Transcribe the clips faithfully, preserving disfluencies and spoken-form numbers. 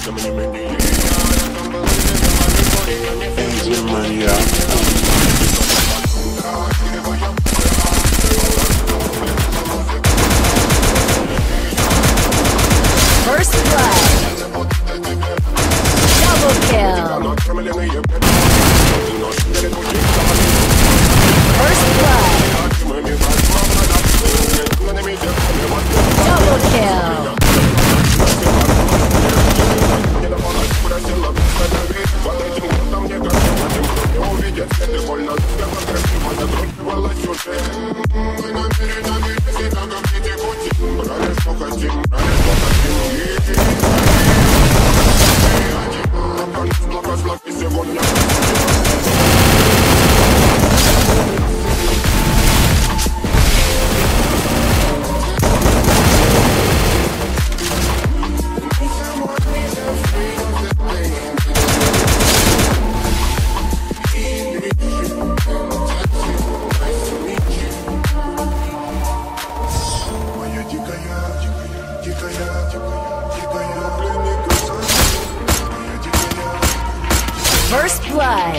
First blood. Double kill. First blood. Double kill. First blood.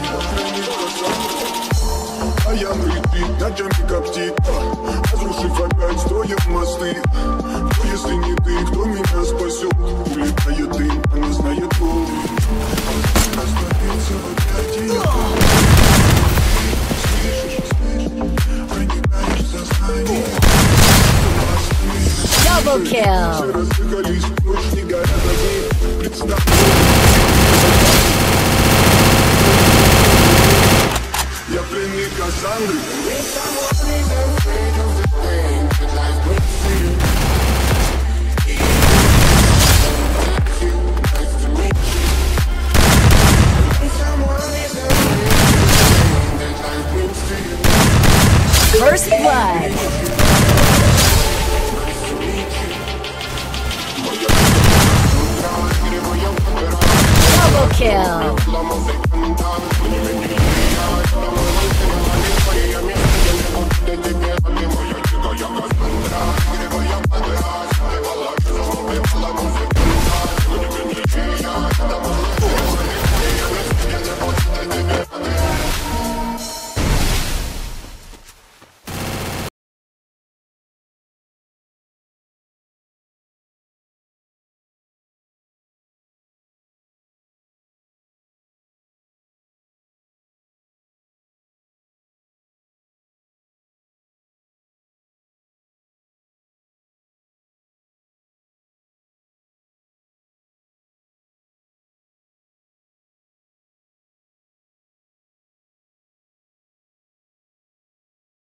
А я на репит, ночами коптит, разрушив опять, строим мосты. Кто, если не ты, кто меня спасет? Улетает дым, она знает боль. Растворился в объятиях. Слышишь, слышишь, проникаешь в сознание. Double kill. Все рассыхались, ночь не горят огни. Представь.